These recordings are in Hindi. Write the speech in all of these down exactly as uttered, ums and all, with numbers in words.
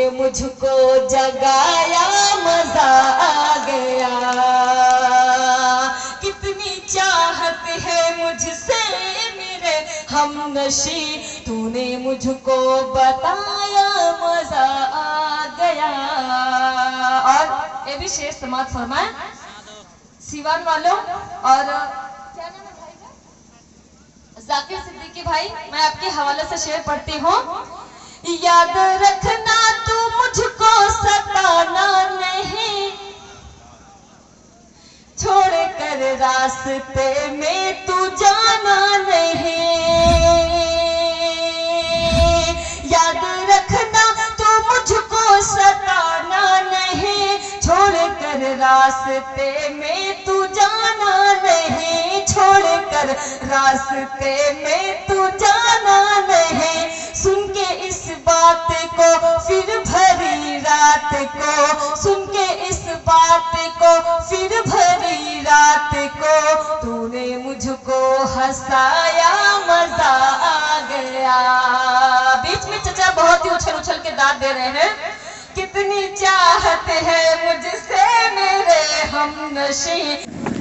मुझको जगाया मजा आ गया। कितनी चाहत है मुझसे मेरे हमनशी, तूने मुझको बताया मजा आ गया। और ये भी शेर समाज फरमाए सिवान वालों। और क्या नाम है भाई का? जाकिर सिद्दीकी भाई, मैं आपके हवाले से शेर पढ़ती हूँ। याद रखना तू मुझको सताना नहीं, छोड़ कर रास्ते में तू जाना नहीं। याद रखना तू मुझको सताना नहीं, छोड़ कर रास्ते में तू जाना नहीं, छोड़ कर रास्ते में तू जाना नहीं। सुन के इस बात को फिर भरी रात को, सुन के इस बात को फिर भरी रात को, तूने मुझको हंसाया मजा आ गया। बीच में चचा बहुत ही उछल उछल के दाद दे रहे हैं। कितनी चाहत है मुझसे मेरे हमनशी।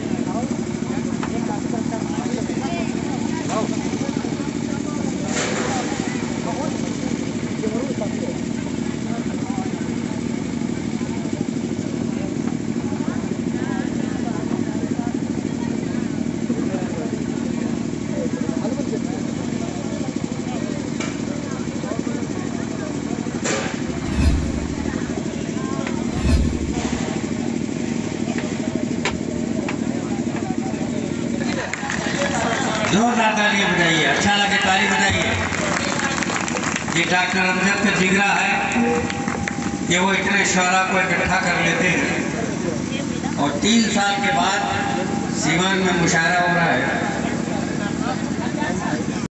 जोरदार तालियां बजाइए, अच्छा लगे ताली बजाइए। ये डॉक्टर अमजद का जिगरा है कि वो इतने शुरा को इकट्ठा कर लेते हैं। और तीन साल के बाद सीवान में मुशायरा हो रहा है।